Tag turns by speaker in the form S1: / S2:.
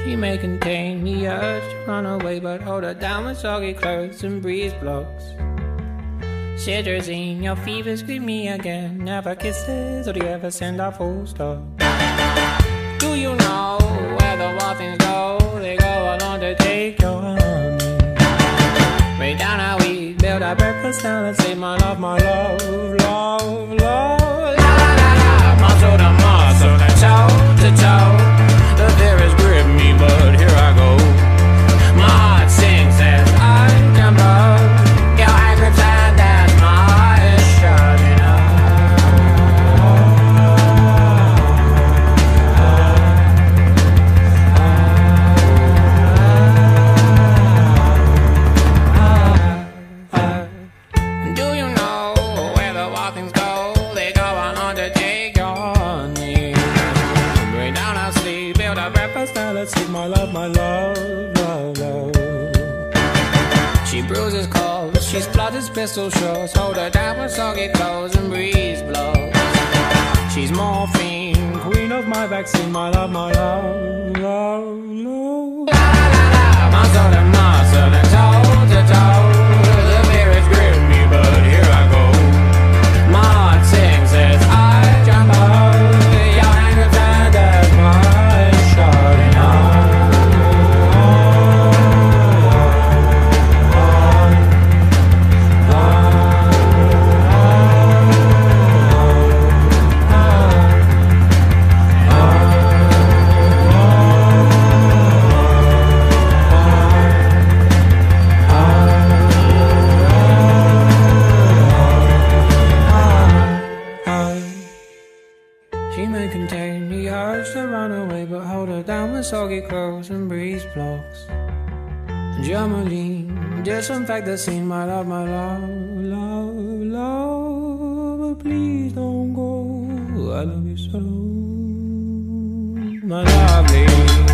S1: She may contain the urge to run away, but hold her down with soggy clothes and breeze blocks. Cetirizine, your fever scream me again. Never kisses, or do you ever send a full stop? Do you know where the wild things go? They go along to take your honey. Way down how we build our breakfast down and say my love, love, love. La la la la, muscle to muscle, toe to toe. The fear is grip me, but here I go. My heart sings as I jump up. Your hand grips and as my eyes shutting up. Do you know where the wild things go? They go on to take your honey. Bring down our sleep, build our breakfast, now let's sleep, my love, love, love. She bruises calls, she splutters pistol shots. Hold her down with soggy clothes and breeze blows. She's morphine, queen of my vaccine, my love, love, love. La la la la, muscle to muscle and toe to toe. The fear is grip me, but here I go. My heart sings as I jump up. Your hand grips and as my eyes shutting up. She may contain the urge to run away, but hold her down with soggy clothes and breeze blocks. Germaline, disinfect the scene, my love, love, love. But please don't go, I love you so, my lovely.